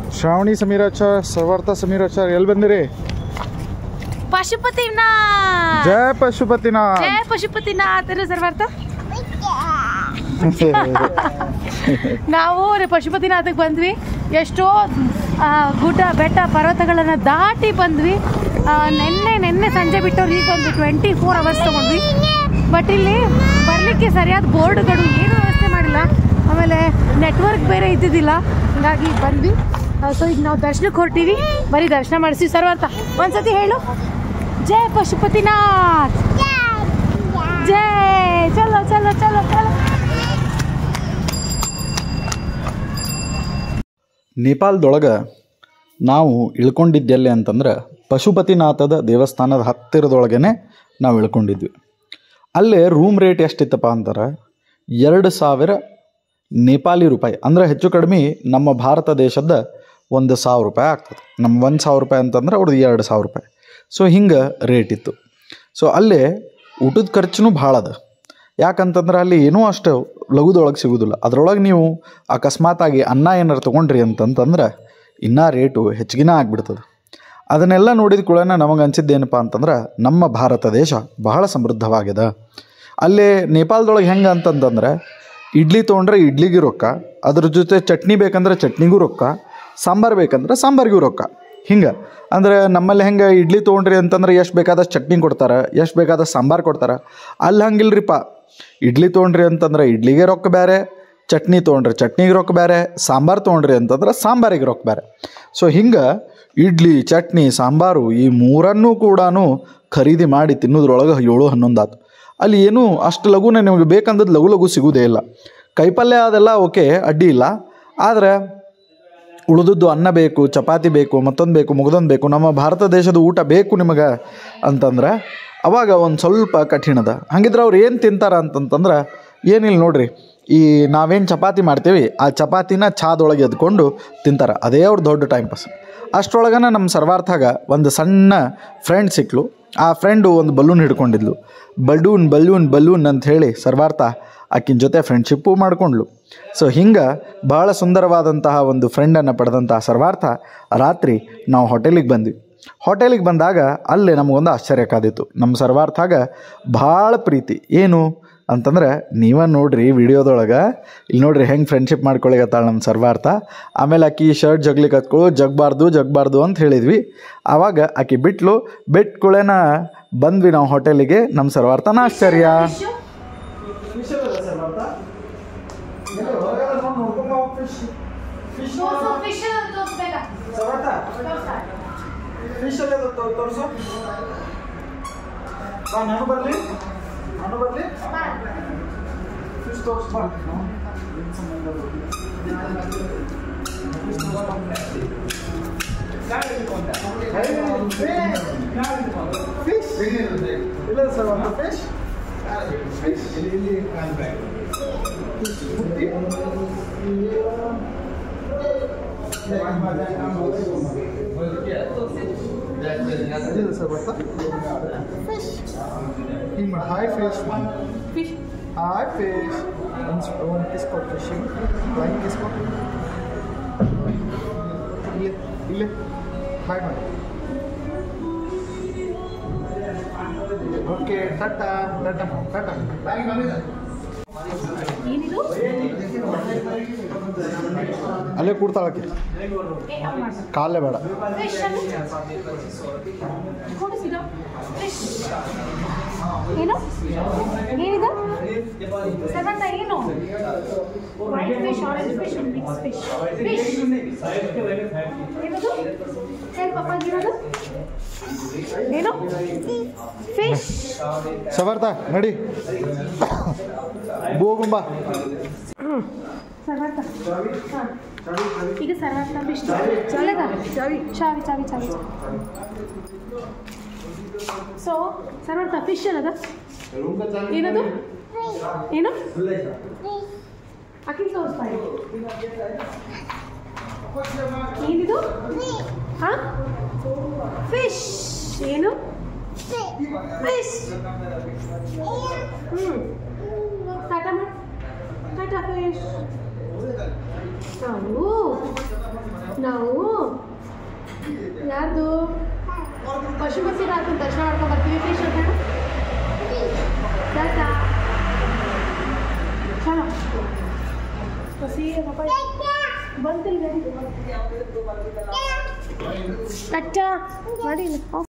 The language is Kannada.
ಶ್ರಾವಣಿ ಸಮೀರಾಚಾರ್, ಸರ್ವಾರ್ಥ ಸಮೀರಾಚಾರ್, ಎಲ್ಲಿ ಬಂದಿರಿ? ಪಶುಪತಿನಾಥ್. ಜಯ ಪಶುಪತಿನಾಥ್. ಜಯ ಪಶುಪತಿನಾಥ್. ಸರ್ವಾರ್ಥ ನಾವು ಪಶುಪತಿನಾಥಕ್ಕೆ ಬಂದ್ವಿ. ಎಷ್ಟೋ ಗುಡ್ಡ ಬೆಟ್ಟ ಪರ್ವತಗಳನ್ನು ದಾಟಿ ಬಂದ್ವಿ. ನೆನ್ನೆ ಸಂಜೆ ಬಿಟ್ಟವ್ರು ಈಗ ಒಂದು 24 ಅವರ್ಸ್ ತೊಗೊಂಡ್ವಿ. ಬಟ್ ಇಲ್ಲಿ ಬರಲಿಕ್ಕೆ ಸರಿಯಾದ ಬೋರ್ಡ್ಗಳು ಏನೂ ವ್ಯವಸ್ಥೆ ಮಾಡಿಲ್ಲ. ಆಮೇಲೆ ನೆಟ್ವರ್ಕ್ ಬೇರೆ ಇದ್ದಿದ್ದಿಲ್ಲ, ಹೀಗಾಗಿ ಬಂದ್ವಿ. ಸೊ ಈಗ ನಾವು ದರ್ಶನಕ್ಕೆ ಹೊರಟೀವಿ. ಬರೀ ದರ್ಶನ ಮಾಡಿಸ್ತೀವಿ. ಸರ್ವಾರ್ಥ ಒಂದ್ಸತಿ ಹೇಳು, ಜಯ ಪಶುಪತಿನಾಥ್. ಜಯ. ಚಲೋ ಚಲೋ ಚಲೋ ಚಲೋ. ನೇಪಾಳದೊಳಗೆ ನಾವು ಇಳ್ಕೊಂಡಿದ್ದೆಲ್ಲಿ ಅಂತಂದ್ರೆ ಪಶುಪತಿನಾಥದ ದೇವಸ್ಥಾನದ ಹತ್ತಿರದೊಳಗೇ ನಾವು ಇಳ್ಕೊಂಡಿದ್ವಿ. ಅಲ್ಲೇ ರೂಮ್ ರೇಟ್ ಎಷ್ಟಿತ್ತಪ್ಪ ಅಂತಾರೆ 2000 ನೇಪಾಳಿ ರೂಪಾಯಿ. ಅಂದರೆ ಹೆಚ್ಚು ಕಡಿಮೆ ನಮ್ಮ ಭಾರತ ದೇಶದ 1000 ರೂಪಾಯಿ ಆಗ್ತದೆ. ನಮ್ಮ 1000 ರೂಪಾಯಿ ಅಂತಂದ್ರೆ ಅವ್ರದ್ದು 2000 ರೂಪಾಯಿ. ಸೊ ಹಿಂಗೆ ರೇಟ್ ಇತ್ತು. ಸೊ ಅಲ್ಲೇ ಊಟದ ಖರ್ಚು ಭಾಳ ಅದ. ಯಾಕಂತಂದ್ರೆ ಅಲ್ಲಿ ಏನೂ ಅಷ್ಟು ಲಘುದೊಳಗೆ ಸಿಗೋದಿಲ್ಲ. ಅದರೊಳಗೆ ನೀವು ಅಕಸ್ಮಾತಾಗಿ ಅನ್ನ ಏನಾರು ತೊಗೊಂಡ್ರಿ ಅಂತಂತಂದ್ರೆ ಇನ್ನೂ ರೇಟು ಹೆಚ್ಚಿಗೆ ಆಗಿಬಿಡ್ತದೆ. ಅದನ್ನೆಲ್ಲ ನೋಡಿದ ಕೂಡ ನಮಗೆ ಅನಿಸಿದ್ದೇನಪ್ಪ ಅಂತಂದ್ರೆ ನಮ್ಮ ಭಾರತ ದೇಶ ಬಹಳ ಸಮೃದ್ಧವಾಗಿದೆ. ಅಲ್ಲಿ ನೇಪಾಳದೊಳಗೆ ಹೆಂಗೆ ಅಂತಂತಂದ್ರೆ ಇಡ್ಲಿ ತೊಗೊಂಡ್ರೆ ಇಡ್ಲಿಗೂ ರೊಕ್ಕ, ಅದ್ರ ಜೊತೆ ಚಟ್ನಿ ಬೇಕಂದ್ರೆ ಚಟ್ನಿಗೂ ರೊಕ್ಕ, ಸಾಂಬಾರು ಬೇಕಂದ್ರೆ ಸಾಂಬಾರಿಗೂ ರೊಕ್ಕ. ಹಿಂಗೆ ಅಂದರೆ ನಮ್ಮಲ್ಲಿ ಹೆಂಗೆ ಇಡ್ಲಿ ತೊಗೊಂಡ್ರಿ ಅಂತಂದ್ರೆ ಎಷ್ಟು ಬೇಕಾದಷ್ಟು ಚಟ್ನಿ ಕೊಡ್ತಾರೆ, ಎಷ್ಟು ಬೇಕಾದಷ್ಟು ಸಾಂಬಾರು ಕೊಡ್ತಾರೆ. ಅಲ್ಲಿ ಹಂಗಿಲ್ರಿಪ್ಪ. ಇಡ್ಲಿ ತೊಗೊಂಡ್ರಿ ಅಂತಂದ್ರೆ ಇಡ್ಲಿಗೆ ರೊಕ್ಕ ಬೇರೆ, ಚಟ್ನಿ ತೊಗೊಂಡ್ರೆ ಚಟ್ನಿಗೆ ರೊಕ್ಕ ಬೇರೆ, ಸಾಂಬಾರು ತೊಗೊಂಡ್ರಿ ಅಂತಂದ್ರೆ ಸಾಂಬಾರಿಗೆ ರೊಕ್ಕ ಬೇರೆ. ಸೊ ಹಿಂಗೆ ಇಡ್ಲಿ, ಚಟ್ನಿ, ಸಾಂಬಾರು ಈ ಮೂರನ್ನೂ ಕೂಡ ಖರೀದಿ ಮಾಡಿ ತಿನ್ನೋದ್ರೊಳಗೆ 7-11 ಆಯ್ತು. ಅಲ್ಲಿ ಏನೂ ಅಷ್ಟು ಲಘುನೇ ನಿಮಗೆ ಬೇಕಂದದ್ದು ಲಘು ಸಿಗೋದೇ ಇಲ್ಲ. ಕೈಪಲ್ಯ ಅದೆಲ್ಲ ಓಕೆ, ಅಡ್ಡಿ ಇಲ್ಲ. ಆದರೆ ಉಳಿದದ್ದು ಅನ್ನ ಬೇಕು, ಚಪಾತಿ ಬೇಕು, ಮತ್ತೊಂದು ಬೇಕು, ಮುಗ್ದೊಂದು ಬೇಕು, ನಮ್ಮ ಭಾರತ ದೇಶದ ಊಟ ಬೇಕು ನಿಮಗೆ ಅಂತಂದ್ರೆ ಅವಾಗ ಒಂದು ಸ್ವಲ್ಪ ಕಠಿಣದ. ಹಾಗಿದ್ರೆ ಅವ್ರು ಏನು ತಿಂತಾರೆ ಅಂತಂತಂದ್ರೆ ಏನಿಲ್ಲ ನೋಡ್ರಿ, ಈ ನಾವೇನು ಚಪಾತಿ ಮಾಡ್ತೀವಿ ಆ ಚಪಾತಿನ ಚಾದೊಳಗೆ ಎದ್ಕೊಂಡು ತಿಂತಾರೆ. ಅದೇ ಅವ್ರ ದೊಡ್ಡ ಟೈಮ್ ಪಾಸ್. ಅಷ್ಟರೊಳಗನ ನಮ್ಮ ಸರ್ವಾರ್ಥಾಗ ಒಂದು ಸಣ್ಣ ಫ್ರೆಂಡ್ ಸಿಕ್ಕಳು. ಆ ಫ್ರೆಂಡು ಒಂದು ಬಲೂನ್ ಹಿಡ್ಕೊಂಡಿದ್ಲು. ಬಲೂನ್ ಅಂತ ಹೇಳಿ ಸರ್ವಾರ್ಥ ಆಕಿನ ಜೊತೆ ಫ್ರೆಂಡ್ಶಿಪ್ಪು ಮಾಡಿಕೊಂಡ್ಳು. ಸೊ ಹಿಂಗೆ ಭಾಳ ಸುಂದರವಾದಂತಹ ಒಂದು ಫ್ರೆಂಡನ್ನು ಪಡೆದಂತಹ ಸರ್ವಾರ್ಥ ರಾತ್ರಿ ನಾವು ಹೋಟೆಲಿಗೆ ಬಂದ್ವಿ. ಹೋಟೆಲಿಗೆ ಬಂದಾಗ ಅಲ್ಲೇ ನಮಗೊಂದು ಆಶ್ಚರ್ಯ ಕಾದಿತ್ತು. ನಮ್ಮ ಸರ್ವಾರ್ಥಾಗ ಭಾಳ ಪ್ರೀತಿ. ಏನು ಅಂತಂದ್ರೆ ನೀವೇ ನೋಡ್ರಿ ವಿಡಿಯೋದೊಳಗೆ, ಇಲ್ಲಿ ನೋಡ್ರಿ ಹೆಂಗೆ ಫ್ರೆಂಡ್ಶಿಪ್ ಮಾಡ್ಕೊಳಿಗತ್ತಾಳೆ ನಮ್ಮ ಸರ್ವಾರ್ಥ. ಆಮೇಲೆ ಆಕಿ ಶರ್ಟ್ ಜಗ್ಲಿಕ್ಕೆ ಹತ್ಕೊಳ್ಳು, ಜಗ್ಬಾರ್ದು ಅಂತ ಹೇಳಿದ್ವಿ. ಆವಾಗ ಆಕಿ ಬಿಟ್ಕೊಳ್ಳೇನ ಬಂದ್ವಿ ನಾವು ಹೋಟೆಲಿಗೆ. ನಮ್ಮ ಸರ್ವಾರ್ಥನ ಆಶ್ಚರ್ಯ. ನಾನು ಬರಲಿ ಫಿಶ್ ತೋರಿಸ್ಬಾ. ಫಿಶ್ ಇಲ್ಲ ಸರ್, ಒಂದು fish Hi fish. Fish. Hi fish. One kiss for fishing. One kiss for. Ile. Hi man. Okay. Tata. Bye mami. ಏನಿದು? ಅಲ್ಲೇ ಕೂಡ್ತಾಳಕ್ಕೆ ಕಾಲೇ ಬೇಡ. ಏನು ಏನಿದು ಸರ್ವಾರ್ಥ? ಏನು white fish, orange fish, mix fish. ಏನದು ಹೇಳಿ ಪಾಪ, ಏನದು ಏನು ಫಿಶ್? ಸರ್ವಾರ್ಥ ನಡಿ ಬೋಗುಂಬ. ಸರ್ವಾರ್ಥ ಈಗ ಸರ್ವಾರ್ಥ ಫಿಶ್ ಚಲ್ಲದ ಚಾವಿ. ಸೊ ಸರ್ವಾರ್ಥ ಫಿಶ್ ಅಲ್ಲದ ಏನದು? ಏನು ಅಕ್ಕಿನ ತೋರಿಸ್ತಾ ಏನಿದು? ಹಾಂ ಫಿಶ್. ಏನು ಫಿಶ್? ಟಾಟಾ ಮಾಡಿ. Tata fish. ನಾವು ಯಾರ್ದು ಪಶುಪತಿನಾಥನ ದರ್ಶನ ಮಾಡ್ಕೊಂಡು ಬರ್ತೀವಿ. ಫಿಶ್ ಟಾಟಾ ಚಲೋ ಬಂತಿಲ್ಲ ಟಾಟಾ ಮಾಡಿ